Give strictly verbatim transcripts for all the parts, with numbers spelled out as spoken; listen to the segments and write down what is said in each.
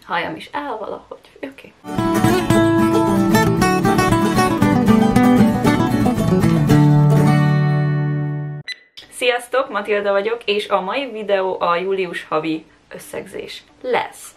hajam is áll valahogy. Oké. Okay. Sziasztok, Matilda vagyok, és a mai videó a július havi összegzés lesz.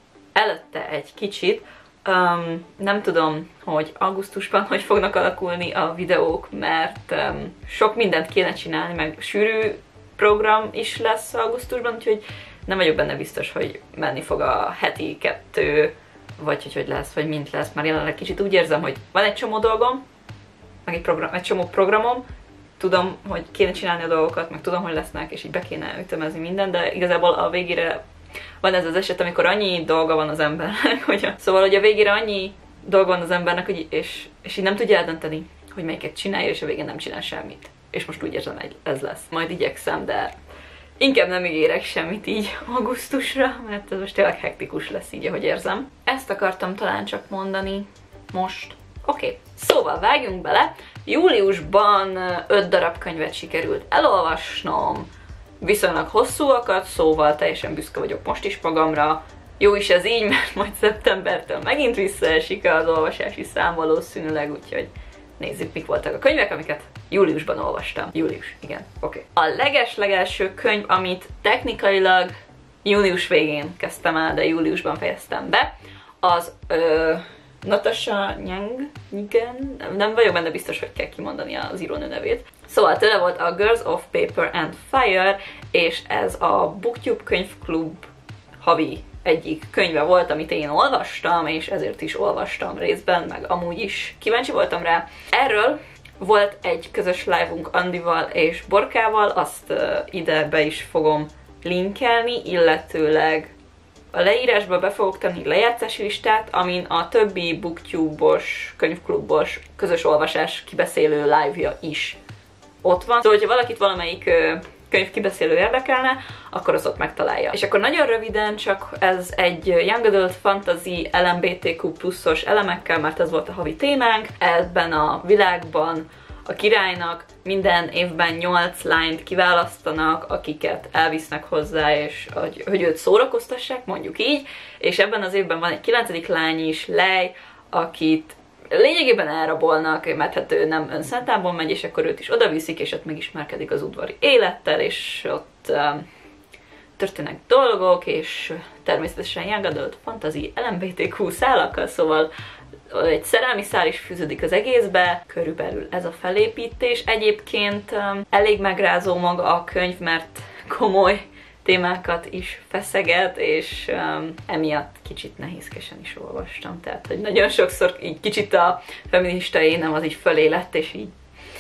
Előtte egy kicsit, um, nem tudom, hogy augusztusban hogy fognak alakulni a videók, mert um, sok mindent kéne csinálni, meg sűrű program is lesz augusztusban, úgyhogy nem vagyok benne biztos, hogy menni fog a heti kettő, vagy hogy hogy lesz, vagy mint lesz. Már jelenleg kicsit úgy érzem, hogy van egy csomó dolgom, meg egy, program, egy csomó programom, tudom, hogy kéne csinálni a dolgokat, meg tudom, hogy lesznek, és így be kéne ütemezni minden, de igazából a végére van ez az eset, amikor annyi dolga van az embernek, hogy a... Szóval, hogy a végére annyi dolga van az embernek, hogy és, és így nem tudja eldönteni, hogy melyiket csinálja, és a végén nem csinál semmit. És most úgy érzem, hogy ez lesz. Majd igyekszem, de inkább nem ígérek semmit így augusztusra, mert ez most tényleg hektikus lesz így, ahogy érzem. Ezt akartam talán csak mondani most. Oké, okay. Szóval vágjunk bele. Júliusban öt darab könyvet sikerült elolvasnom, viszonylag hosszúakat, szóval teljesen büszke vagyok most is magamra. Jó is ez így, mert majd szeptembertől megint visszaesik az olvasási szám valószínűleg, úgyhogy nézzük, mik voltak a könyvek, amiket júliusban olvastam. Július, igen, oké. Okay. A leges-legelső könyv, amit technikailag június végén kezdtem el, de júliusban fejeztem be, az ö, Natasha Nyang, igen, nem vagyok benne biztos, hogy kell kimondani az írónő nevét. Szóval tőle volt a Girls of Paper and Fire, és ez a BookTube könyvklub havi egyik könyve volt, amit én olvastam, és ezért is olvastam részben, meg amúgy is kíváncsi voltam rá. Erről volt egy közös live-unk Andival és Borkával, azt uh, ide be is fogom linkelni, illetőleg a leírásba be fogok tenni lejátszási listát, amin a többi BookTube-os, könyvklubos, közös olvasás kibeszélő live-ja is ott van. Szóval, hogyha valakit valamelyik uh, könyv kibeszélő érdekelne, akkor az ott megtalálja. És akkor nagyon röviden, csak ez egy Young Adult Fantasy el em bé té kú pluszos elemekkel, mert ez volt a havi témánk. Ebben a világban a királynak minden évben nyolc lányt kiválasztanak, akiket elvisznek hozzá, és hogy, hogy őt szórakoztassák, mondjuk így. És ebben az évben van egy kilencedik lány is, Lej, akit lényegében elrabolnak, mert hát ő nem önszántából megy, és akkor őt is odaviszik, és ott megismerkedik az udvari élettel, és ott um, történnek dolgok, és természetesen Young Adult Fantasy el em bé té kú szálakkal, szóval egy szerelmi szál is fűződik az egészbe, körülbelül ez a felépítés. Egyébként um, elég megrázó maga a könyv, mert komoly témákat is feszeget, és um, emiatt kicsit nehézkesen is olvastam. Tehát, hogy nagyon sokszor így kicsit a feminista énem az így fölé lett, és így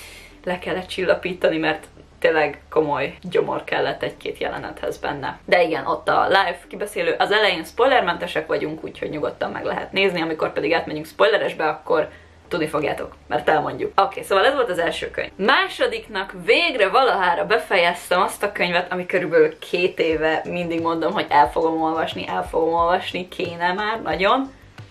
le kellett csillapítani, mert tényleg komoly gyomor kellett egy-két jelenethez benne. De igen, ott a live kibeszélő, az elején spoilermentesek vagyunk, úgyhogy nyugodtan meg lehet nézni, amikor pedig átmegyünk spoileresbe, akkor tudni fogjátok, mert elmondjuk. Oké, okay, szóval ez volt az első könyv. Másodiknak végre valahára befejeztem azt a könyvet, ami körülbelül két éve mindig mondom, hogy el fogom olvasni, el fogom olvasni, kéne már, nagyon.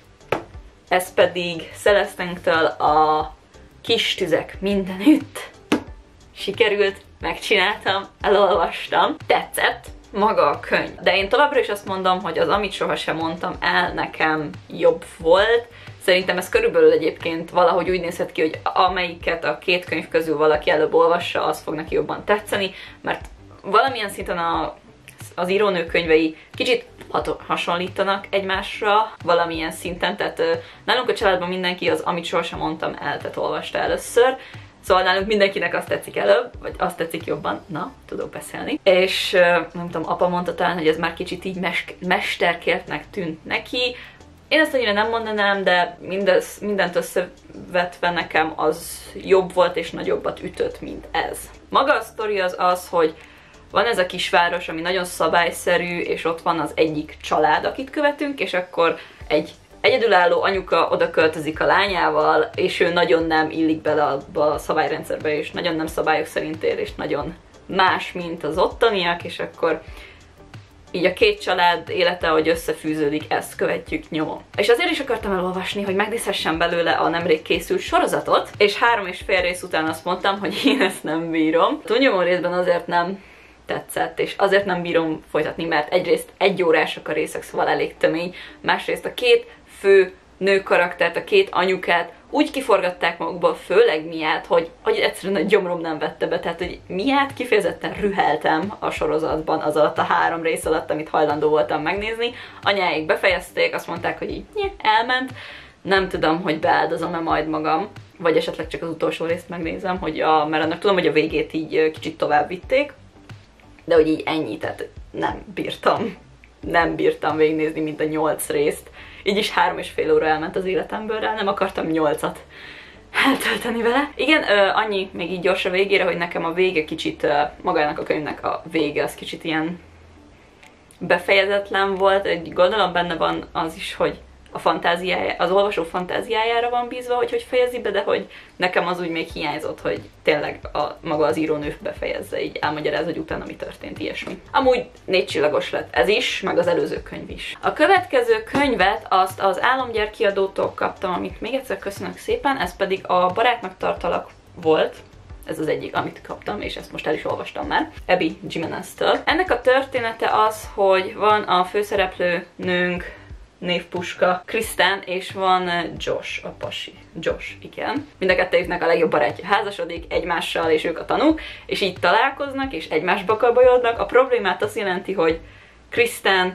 Ez pedig Celeste-től a Kis tüzek mindenütt. Sikerült, megcsináltam, elolvastam, tetszett maga a könyv. De én továbbra is azt mondom, hogy az, amit sohasem mondtam el, nekem jobb volt. Szerintem ez körülbelül egyébként valahogy úgy nézhet ki, hogy amelyiket a két könyv közül valaki előbb olvassa, az fog neki jobban tetszeni, mert valamilyen szinten a, az írónő könyvei kicsit hasonlítanak egymásra valamilyen szinten, tehát uh, nálunk a családban mindenki az, amit sohasem mondtam el, tehát olvasta először. Szóval nálunk mindenkinek azt tetszik előbb, vagy azt tetszik jobban, na, tudok beszélni. És uh, nem tudom, apa mondta talán, hogy ez már kicsit így mes mesterkértnek tűnt neki. Én ezt annyira nem mondanám, de mindez, mindent összevetve nekem az jobb volt és nagyobbat ütött, mint ez. Maga a sztori az az, hogy van ez a kisváros, ami nagyon szabályszerű, és ott van az egyik család, akit követünk, és akkor egy egyedülálló anyuka oda költözik a lányával, és ő nagyon nem illik bele abba a szabályrendszerbe, és nagyon nem szabályok szerint él, és nagyon más, mint az ottaniak, és akkor így a két család élete, hogy összefűződik, ezt követjük nyomon. És azért is akartam elolvasni, hogy megnézhessem belőle a nemrég készült sorozatot, és három és fél rész után azt mondtam, hogy én ezt nem bírom. Túlnyomó részben azért nem, tetszett, és azért nem bírom folytatni, mert egyrészt egy órásak a részek, szóval elég tömény, másrészt a két fő nő karaktert, a két anyukát úgy kiforgatták magukból, főleg Miát, hogy, hogy egyszerűen a gyomrom nem vette be, tehát hogy Miát kifejezetten rüheltem a sorozatban az alatt a három rész alatt, amit hajlandó voltam megnézni. Anyáik befejezték, azt mondták, hogy így nye, elment, nem tudom, hogy beáldozom-e majd magam, vagy esetleg csak az utolsó részt megnézem, hogy a, mert annak tudom, hogy a végét így kicsit tovább vitték, de hogy így ennyi, tehát nem bírtam, nem bírtam végignézni mind a nyolc részt. Így is három és fél óra elment az életemből rá, nem akartam nyolcat eltölteni vele. Igen, ö, annyi még így gyors a végére, hogy nekem a vége kicsit, ö, magának a könyvnek a vége az kicsit ilyen befejezetlen volt. Egy gondolom benne van az is, hogy a fantáziája, az olvasó fantáziájára van bízva, hogy hogy fejezi be, de hogy nekem az úgy még hiányzott, hogy tényleg a, maga az írónő befejezze, így elmagyaráz, hogy utána mi történt, ilyesmi. Amúgy négy csillagos lett ez is, meg az előző könyv is. A következő könyvet azt az Álomgyár kiadótól kaptam, amit még egyszer köszönök szépen, ez pedig a Barátnak tartalak volt. Ez az egyik, amit kaptam, és ezt most el is olvastam már, Abby Jimenez-től. Ennek a története az, hogy van a főszereplő nőnk, névpuska, Kristen, és van Josh, a pasi. Josh, igen. Mind a kettőjüknek a legjobb barátja házasodik egymással, és ők a tanúk, és így találkoznak, és egymásba kabajodnak. A problémát azt jelenti, hogy Kristennek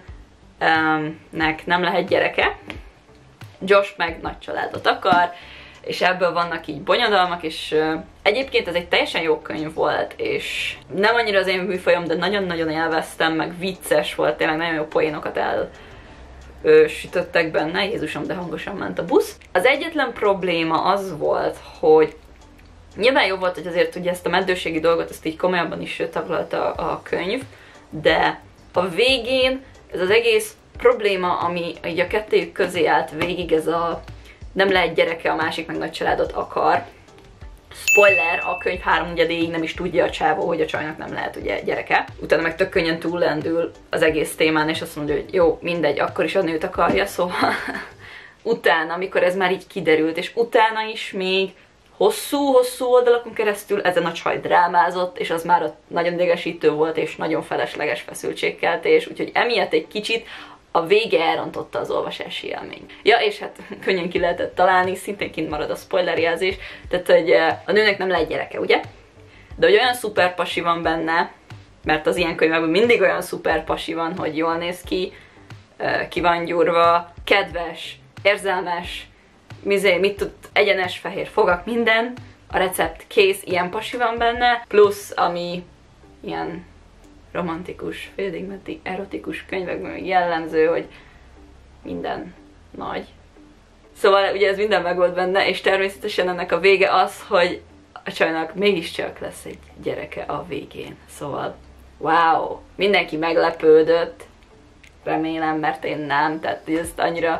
nem lehet gyereke, Josh meg nagy családot akar, és ebből vannak így bonyodalmak, és uh, egyébként ez egy teljesen jó könyv volt, és nem annyira az én műfajom, de nagyon-nagyon élveztem, meg vicces volt, tényleg nagyon jó poénokat el Ö, sütöttek benne, Jézusom, de hangosan ment a busz. Az egyetlen probléma az volt, hogy nyilván jó volt, hogy azért ugye ezt a meddőségi dolgot, ezt így komolyabban is taglalta a könyv, de a végén ez az egész probléma, ami így a kettőjük közé állt végig, ez a nem lehet gyereke, a másik meg nagy családot akar. Spoiler, a könyv háromnegyedéig nem is tudja a csávó, hogy a csajnak nem lehet ugye gyereke. Utána meg tök könnyen túllendül az egész témán, és azt mondja, hogy jó, mindegy, akkor is a nőt akarja, szóval utána, amikor ez már így kiderült, és utána is még hosszú-hosszú oldalakon keresztül ezen a csaj drámázott, és az már nagyon idegesítő volt, és nagyon felesleges feszültségkeltés, úgyhogy emiatt egy kicsit a vége elrontotta az olvasási élmény. Ja, és hát könnyen ki lehetett találni, szintén kint marad a spoilerjelzés, tehát hogy a nőnek nem lehet gyereke, ugye? De hogy olyan szuper pasi van benne, mert az ilyen könyvekben mindig olyan szuper pasi van, hogy jól néz ki, ki van gyúrva, kedves, érzelmes, mizé, mit tud, egyenes, fehér fogak, minden, a recept kész, ilyen pasi van benne, plusz ami ilyen romantikus, félig-meddig erotikus könyvekben jellemző, hogy minden nagy. Szóval ugye ez minden megvolt benne, és természetesen ennek a vége az, hogy a csajnak mégiscsak lesz egy gyereke a végén. Szóval, wow! Mindenki meglepődött, remélem, mert én nem, tehát ezt annyira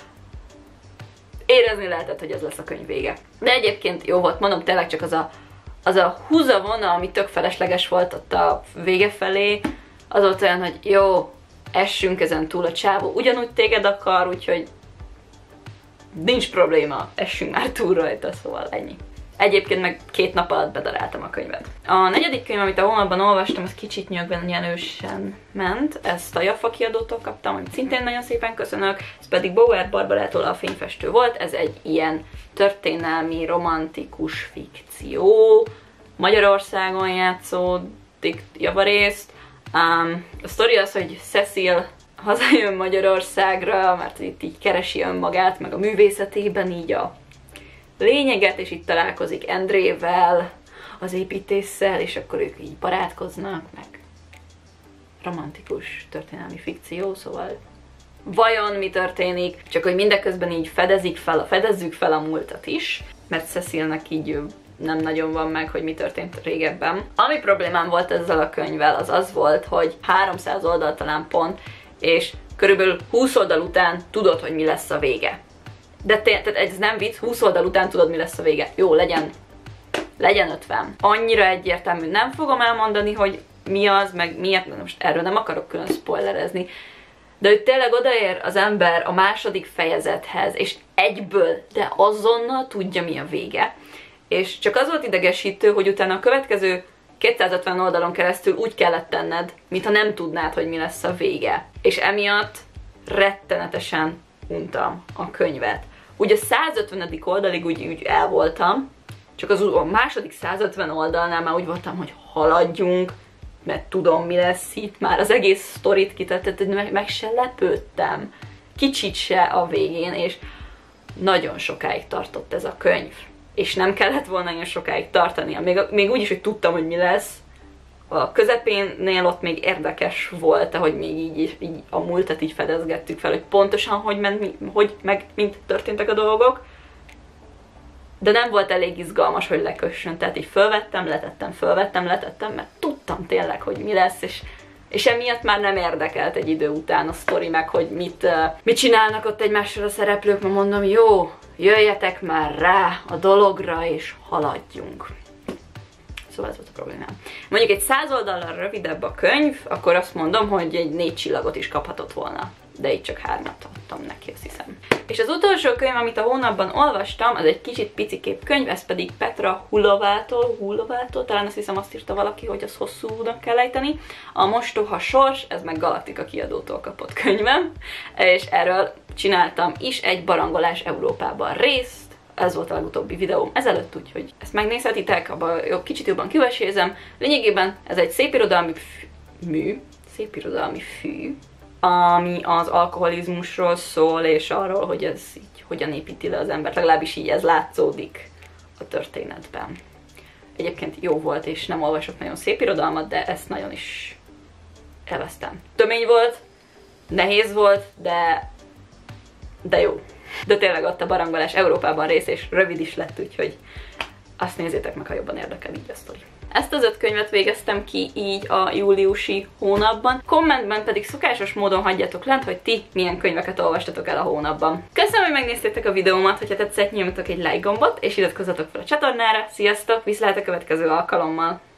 érezni lehetett, hogy ez lesz a könyv vége. De egyébként jó volt, mondom, tényleg csak az a az a húzavona, ami tök felesleges volt ott a vége felé, az volt olyan, hogy jó, essünk ezen túl, a csávó ugyanúgy téged akar, úgyhogy nincs probléma, essünk már túl rajta, szóval ennyi. Egyébként meg két nap alatt bedaráltam a könyvet. A negyedik könyv, amit a hónapban olvastam, az kicsit nyögvenyenősen ment. Ezt a Jaffa kiadótól kaptam, amit szintén nagyon szépen köszönök. Ez pedig Bauer Barbarától, A fényfestő volt. Ez egy ilyen történelmi, romantikus fikció. Magyarországon játszódik javarészt. Um, a sztori az, hogy Cecil hazajön Magyarországra, mert itt így keresi önmagát, meg a művészetében így a lényeget, és itt találkozik Andrével, az építéssel, és akkor ők így barátkoznak, meg romantikus történelmi fikció, szóval vajon mi történik, csak hogy mindeközben így fedezik fel, fedezzük fel a múltat is, mert Cecilnek így nem nagyon van meg, hogy mi történt régebben. Ami problémám volt ezzel a könyvvel, az az volt, hogy háromszáz oldal talán pont, és körülbelül húsz oldal után tudod, hogy mi lesz a vége. De tehát ez nem vicc, húsz oldal után tudod, mi lesz a vége. Jó, legyen, legyen ötven. Annyira egyértelmű, nem fogom elmondani, hogy mi az, meg miért, most erről nem akarok külön spoilerezni, de hogy tényleg odaér az ember a második fejezethez, és egyből, de azonnal tudja, mi a vége. És csak az volt idegesítő, hogy utána a következő kétszázötven oldalon keresztül úgy kellett tenned, mintha nem tudnád, hogy mi lesz a vége. És emiatt rettenetesen untam a könyvet. Ugye a százötvenedik oldalig úgy, úgy el voltam, csak az a második százötven oldalnál már úgy voltam, hogy haladjunk, mert tudom, mi lesz itt, már az egész sztorit kitetett, hogy meg, meg se lepődtem. Kicsit se a végén, és nagyon sokáig tartott ez a könyv. És nem kellett volna ilyen sokáig tartania. Még, még úgy is, hogy tudtam, hogy mi lesz. A közepénnél ott még érdekes volt, ahogy még így, így a múltat így fedezgettük fel, hogy pontosan hogy, ment, hogy meg mint történtek a dolgok. De nem volt elég izgalmas, hogy lekössön. Tehát így fölvettem, letettem, fölvettem, letettem, mert tudtam tényleg, hogy mi lesz, és, és emiatt már nem érdekelt egy idő után a sztori meg, hogy mit, uh, mit csinálnak ott egymással a szereplők, mert mondom, jó, jöjjetek már rá a dologra, és haladjunk. Szóval ez volt a problémám. Mondjuk egy száz oldallal rövidebb a könyv, akkor azt mondom, hogy egy négy csillagot is kaphatott volna. De így csak hármat adtam neki, azt hiszem. És az utolsó könyv, amit a hónapban olvastam, az egy kicsit picikép könyv, ez pedig Petra Hulovától, Hulovától, talán azt hiszem azt írta valaki, hogy az hosszúnak kell ejteni. A Mostoha Sors, ez meg Galaktika kiadótól kapott könyvem, és erről csináltam is egy Barangolás Európában részt. Ez volt a legutóbbi videóm ezelőtt, úgyhogy ezt megnézhetitek, abban kicsit jobban kivesézem. Lényegében ez egy szépirodalmi mű, szépirodalmi fű, ami az alkoholizmusról szól, és arról, hogy ez így hogyan építi le az embert, legalábbis így ez látszódik a történetben. Egyébként jó volt, és nem olvasok nagyon szép irodalmat, de ezt nagyon is elvesztem. Tömény volt, nehéz volt, de, de jó. De tényleg ott a Barangolás Európában rész, és rövid is lett, úgyhogy azt nézzétek meg, ha jobban érdekel így a sztori. Ezt az öt könyvet végeztem ki így a júliusi hónapban. Kommentben pedig szokásos módon hagyjatok lent, hogy ti milyen könyveket olvastatok el a hónapban. Köszönöm, hogy megnéztétek a videómat, hogyha tetszett, nyomjatok egy like gombot, és iratkozzatok fel a csatornára. Sziasztok, viszlát a következő alkalommal!